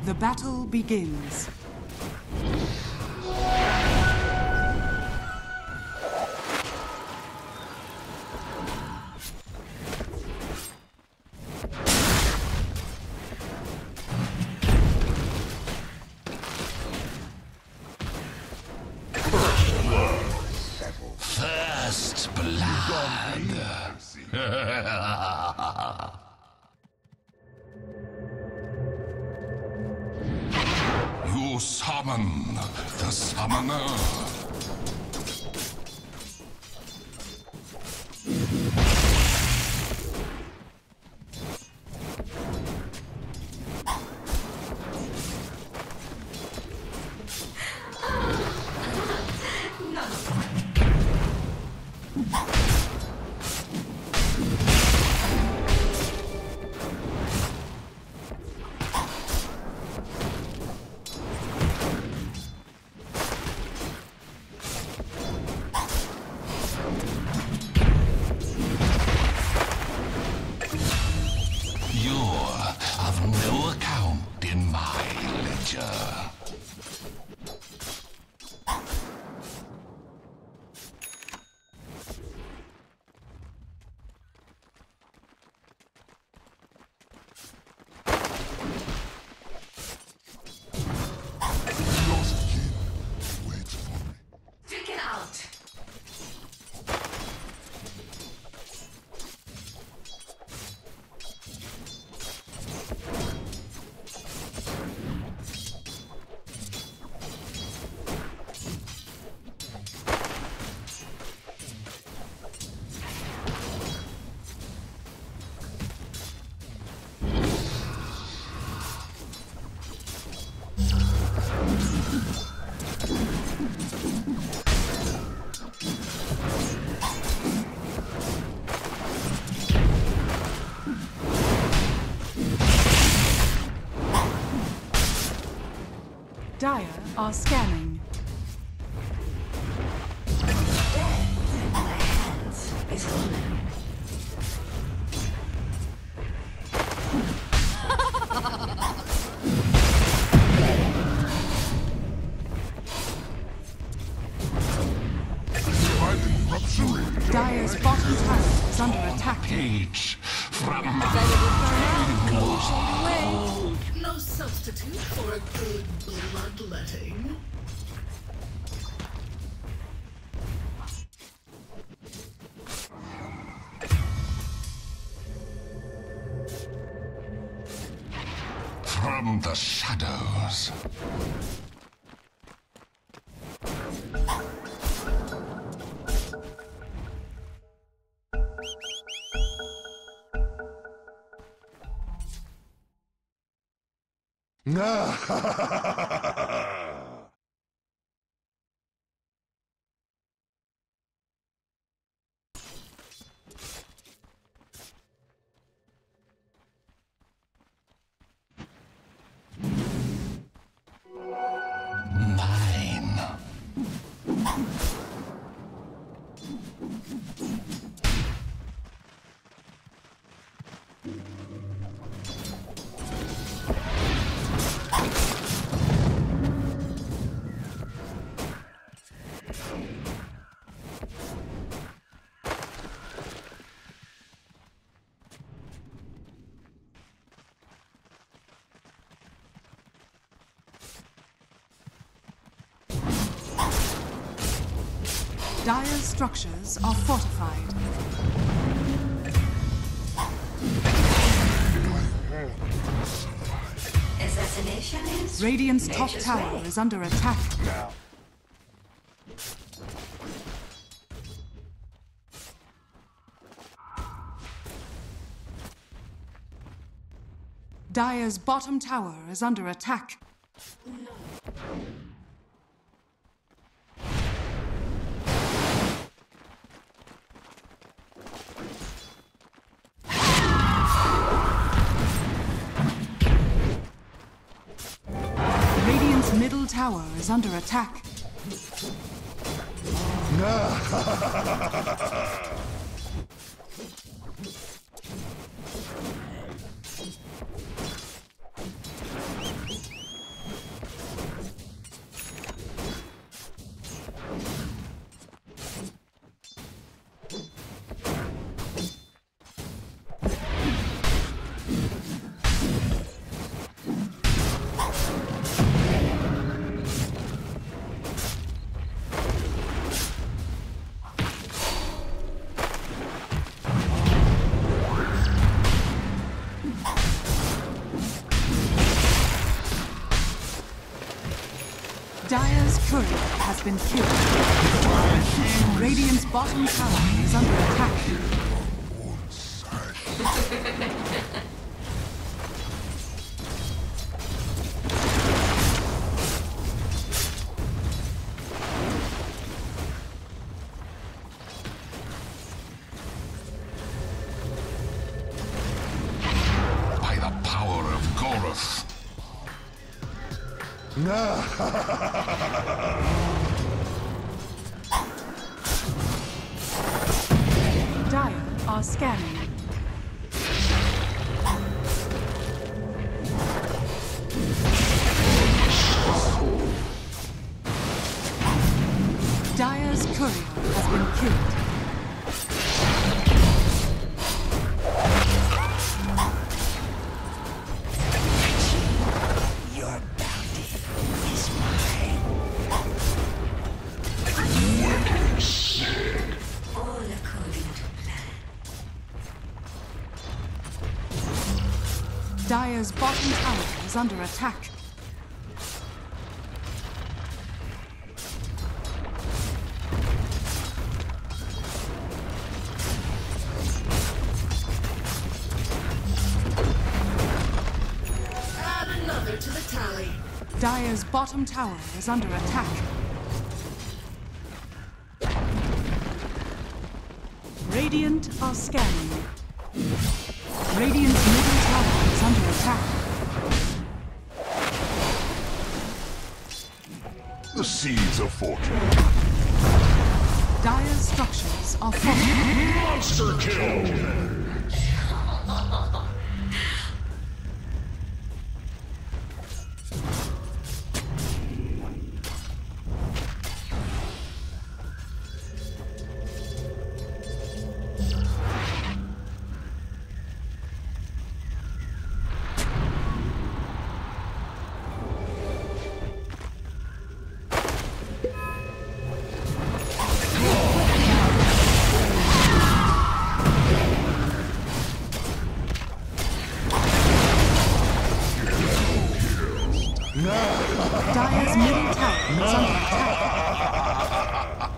The battle begins. First blood. You summon the summoner. You're of no account in my ledger. Lost kin waits for me. Take it out! Dire are scanning. Death in my hands is honor. Dire's bottom tower is under attack. Page from No substitute for a good bloodletting. from the shadows. Mine. Dire's structures are fortified. Assassination is Radiant's top nature's tower way. is under attack. Dire's bottom tower is under attack. Radiant's middle tower is under attack. courier has been killed. Radiant's bottom tower is under attack. By the power of Goreth. Dire are scanning. Dire's courier has been killed. Your bounty is mine. All according to plan. Dire's bottom tower is under attack. Add another to the tally. Dire's bottom tower is under attack. Radiant are scanning. Radiant's middle tower is under attack. The seeds of fortune. Dire's structures are fortified. Monster kill! Dire's middle tower is under attack.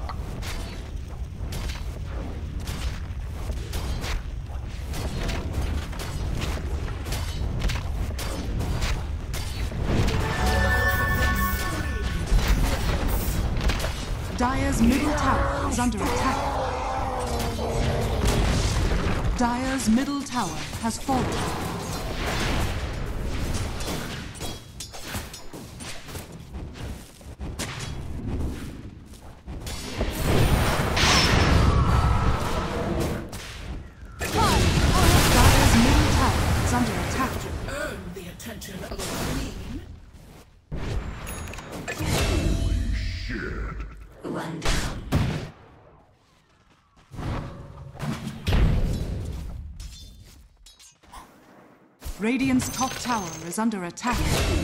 Dire's middle tower is under attack. Dire's middle tower has fallen. Dire's middle tower is under attack. Earn the attention of a queen. One down. Radiant's top tower is under attack.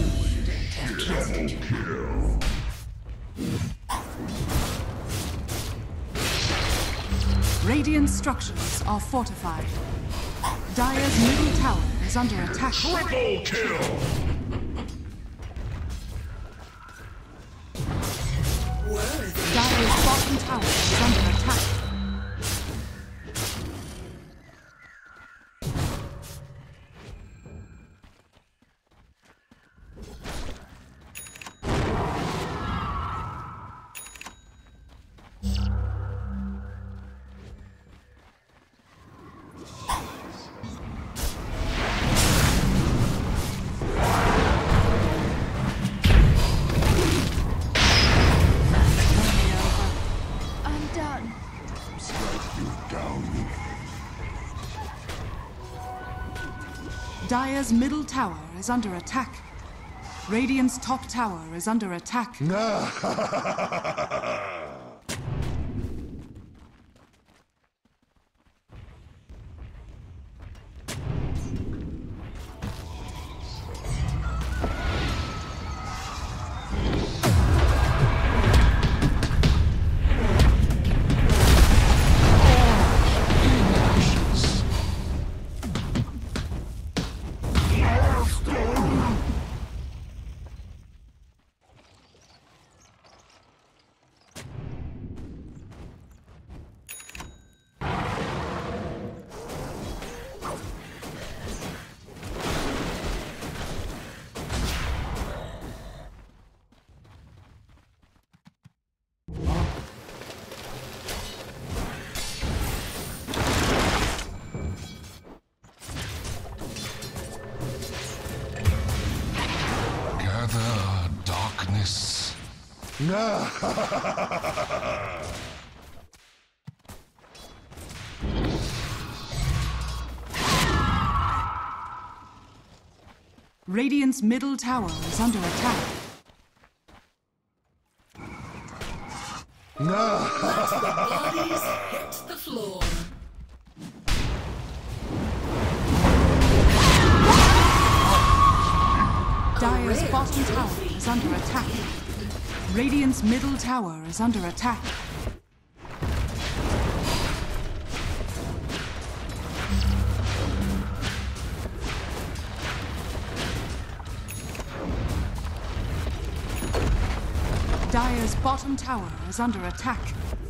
Radiant structures are fortified. Dire's middle tower is under attack. Triple kill! Dire's bottom tower is under attack. I'm done. Dire's middle tower is under attack. Radiant's top tower is under attack. Radiant's middle tower is under attack. Bodies hit the floor. Dire's bottom tower is under attack. Radiant's middle tower is under attack. Dire's bottom tower is under attack.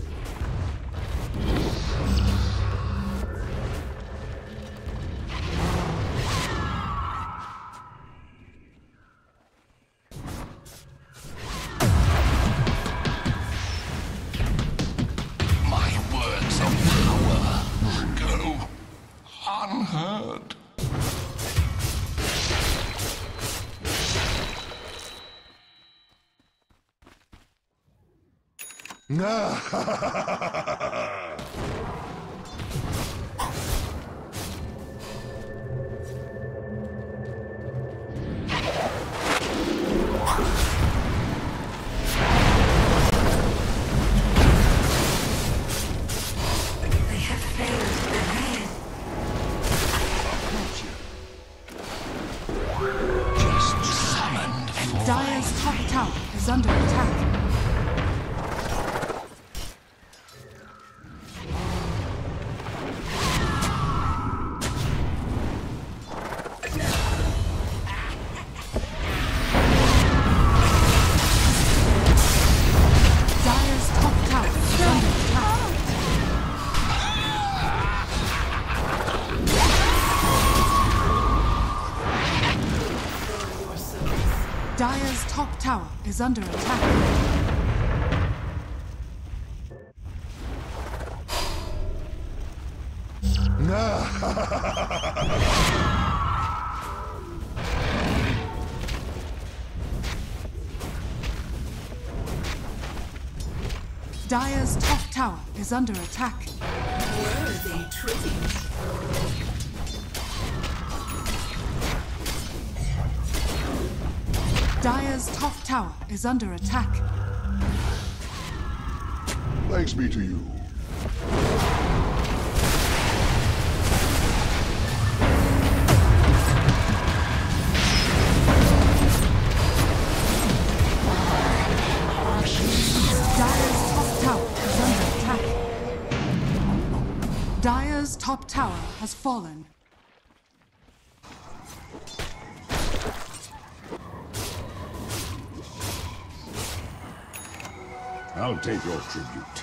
My words of power go unheard. They have failed their hand. Just summoned for Dire's top tower is under attack. Dire's top tower is under attack. Dire's top tower is under attack. Dire's top tower is under attack. Worthy tribute. Dire's top tower is under attack. Thanks be to you. Dire's top tower is under attack. Dire's top tower has fallen. I'll take your tribute.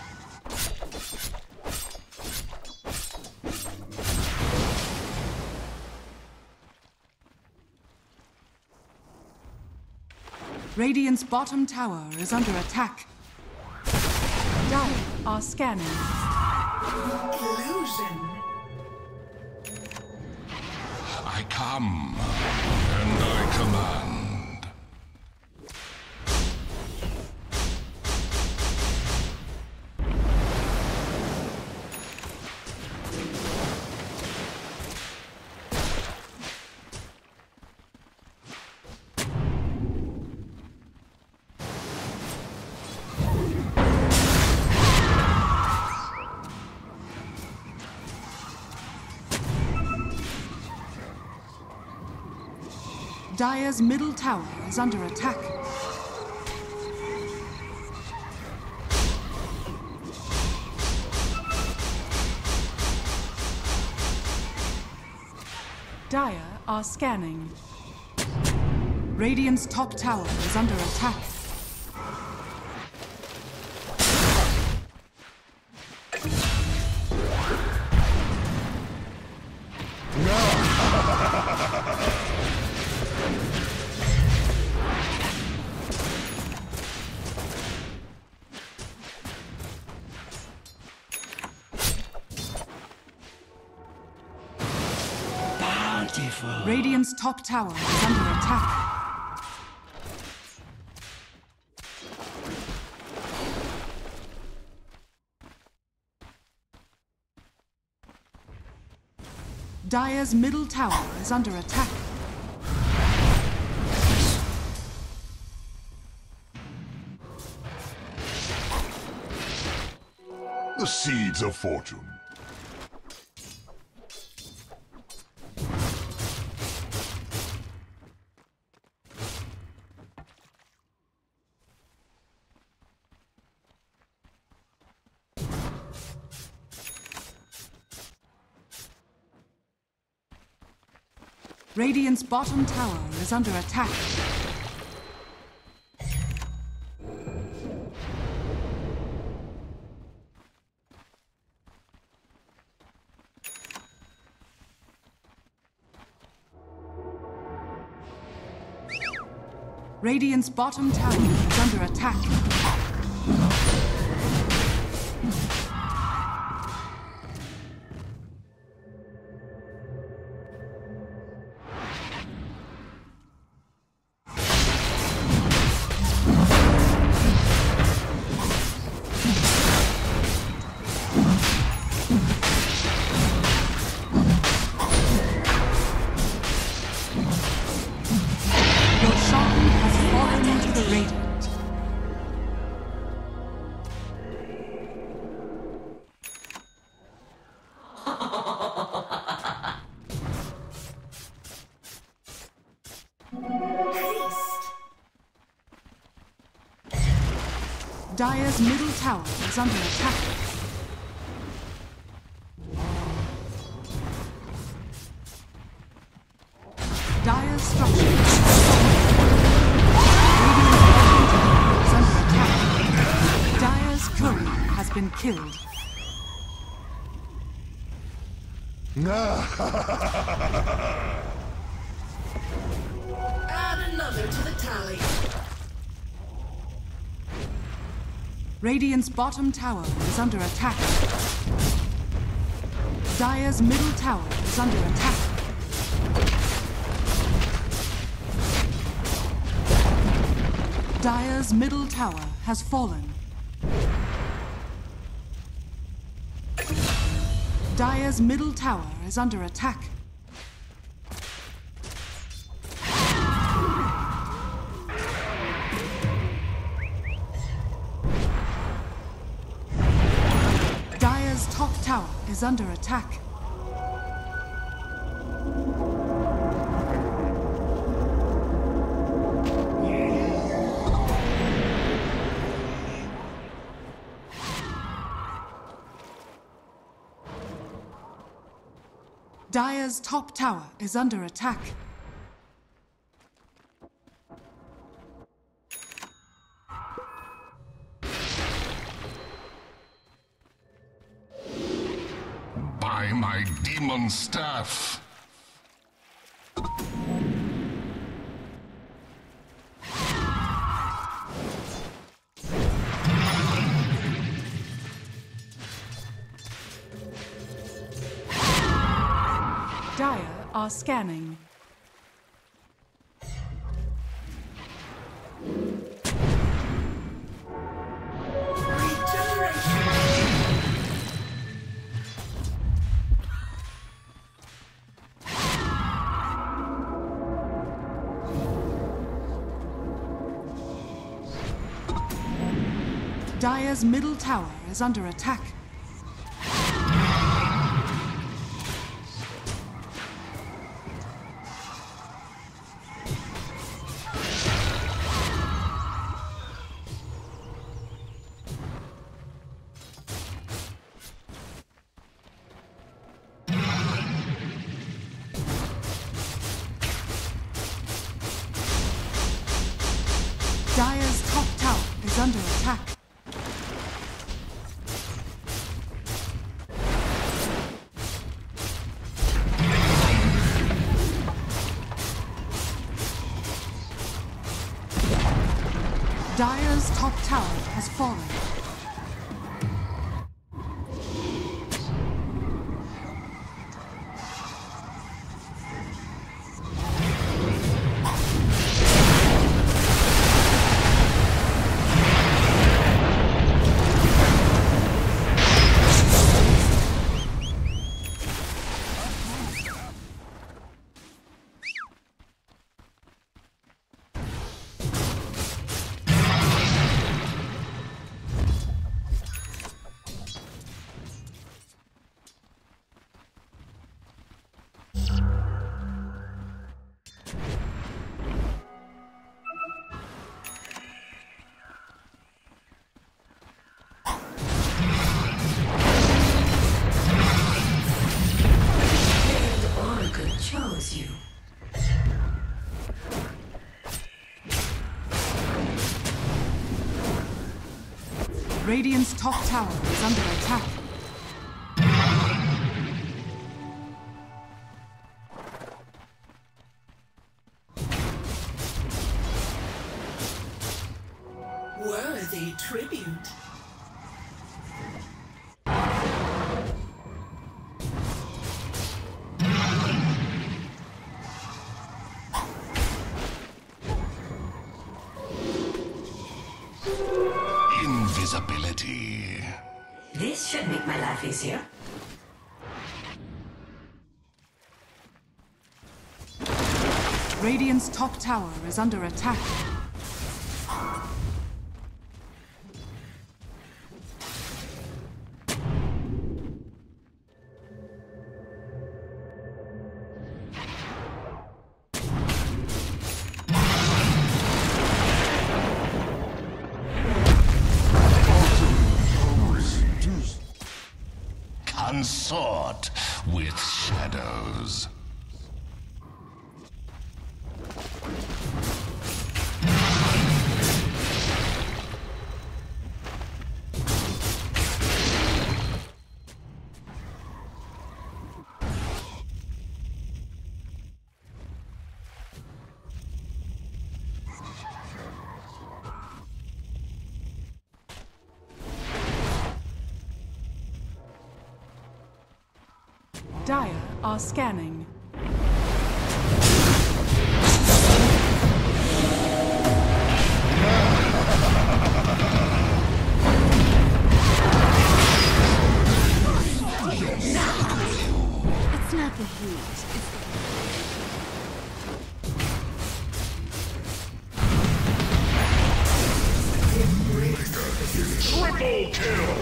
Radiant's bottom tower is under attack. Dire are scanning. Illusion. I come, and I command. Dire's middle tower is under attack. Dire are scanning. Radiant's top tower is under attack. Radiant's top tower is under attack. Dire's middle tower is under attack. The seeds of fortune. Radiant's bottom tower is under attack. Radiant's bottom tower is under attack. Dire's middle tower is under attack. Dire's structure is under attack. Dire's courier has been killed. Add another to the tally. Radiant's bottom tower is under attack. Dire's middle tower is under attack. Dire's middle tower has fallen. Dire's middle tower is under attack. Dire's top tower is under attack. Dire's top tower is under attack. By my demon staff. Dire are scanning. Dire's middle tower is under attack. Dire's top tower is under attack. Dire's top tower has fallen. Radiant's top tower is under attack. Worthy tribute. Invisibility. This should make my life easier. Radiant's top tower is under attack. Consort with shadows. Dire are scanning. It's not the heat. It's the... Triple kill!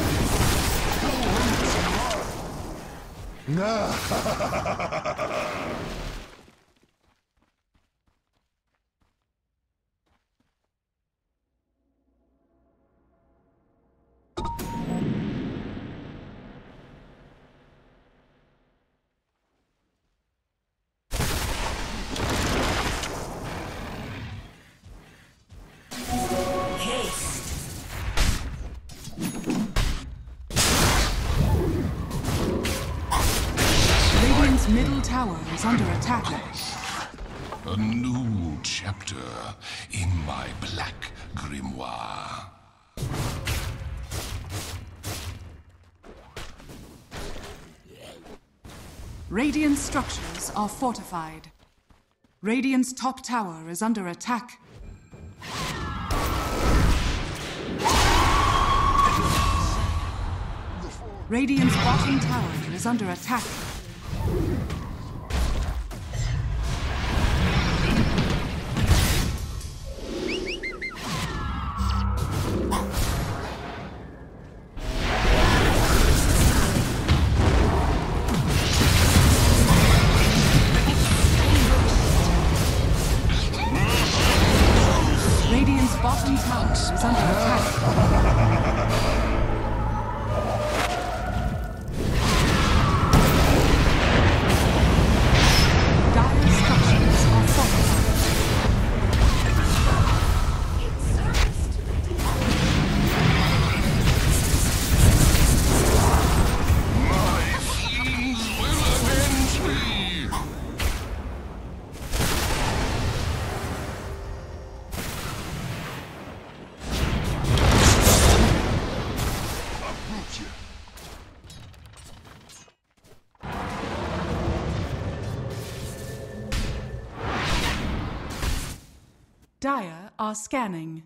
Radiant's middle tower is under attack. A new chapter in my black grimoire. Radiant structures are fortified. Radiant's top tower is under attack. Radiant's bottom tower is under attack. Radiant's bottom tower is under attack. Dire structures are fortified. My fiends will avenge me! Approach it. Dire are scanning.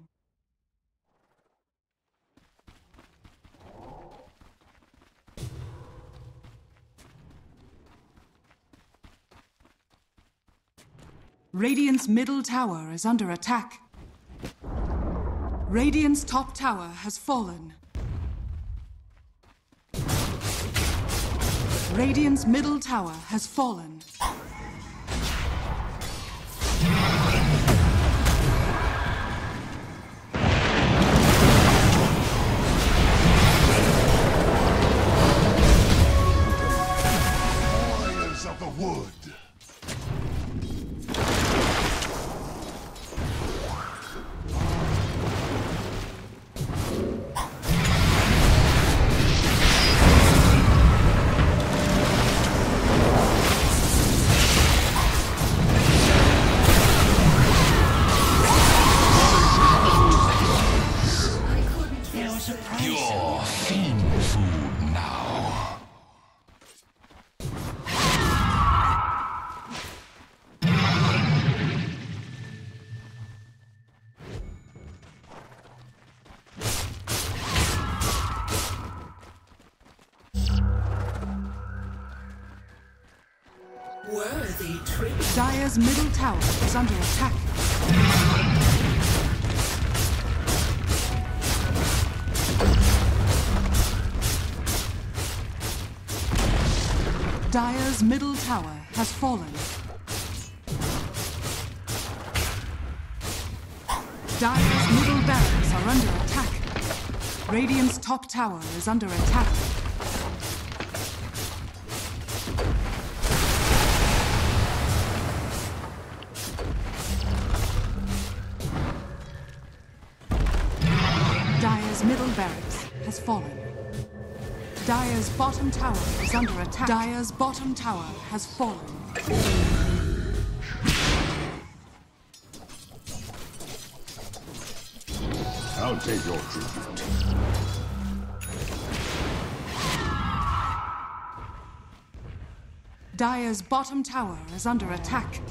Radiant's middle tower is under attack. Radiant's top tower has fallen. Radiant's middle tower has fallen. Warriors of the wood. Worthy tribute. Dire's middle tower is under attack. Dire's middle tower has fallen. Dire's middle barracks are under attack. Radiant's top tower is under attack. Dire's middle barracks has fallen. Dire's bottom tower is under attack. Dire's bottom tower has fallen. I'll take your tribute. Dire's bottom tower is under attack.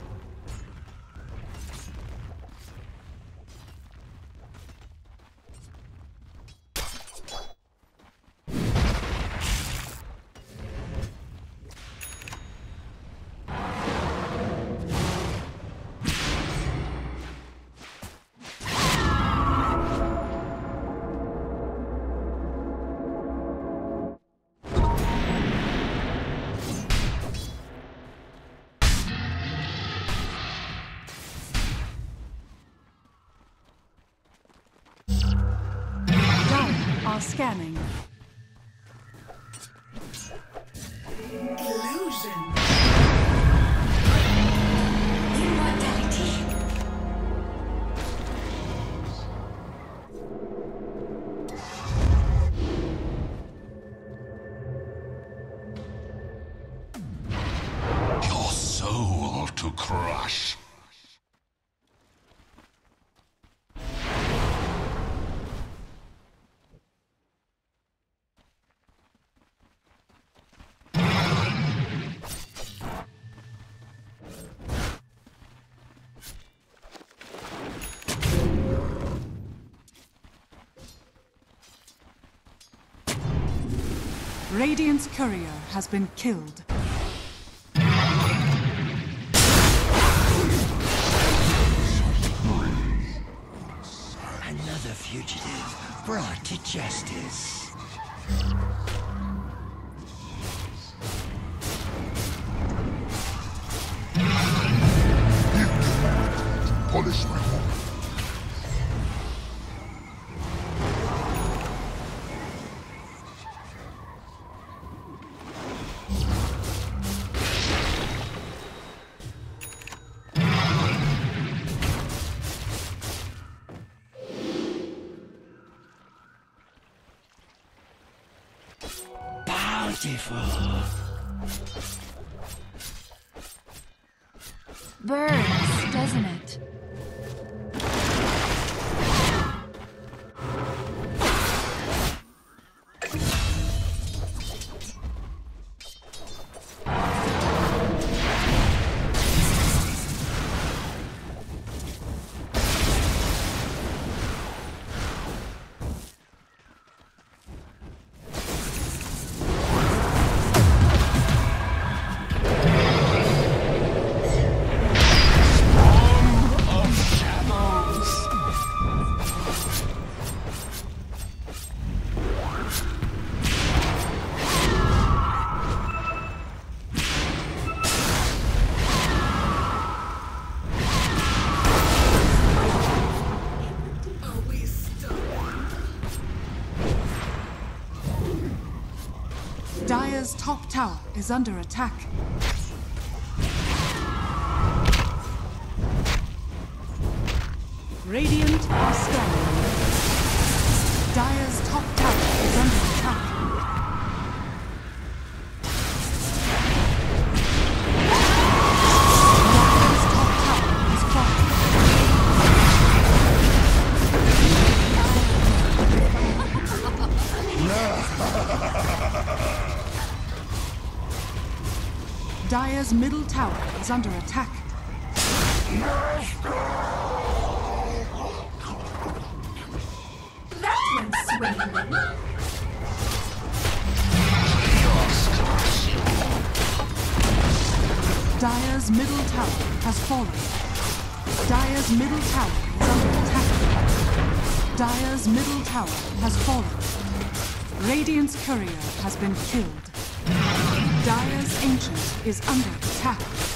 Scanning. Illusion. Immortality. Your soul to crush. Radiant's courier has been killed. Another fugitive brought to justice. Polish my home. Bountiful. Burns, doesn't it? Dire's top tower is under attack. Radiant are scanning. Dire's top tower is under attack. Dire's top tower is falling. Dire's middle tower is under attack. That went swimmingly. Dire's middle tower has fallen. Dire's middle tower is under attack. Dire's middle tower has fallen. Radiant's courier has been killed. Dire's ancient is under attack.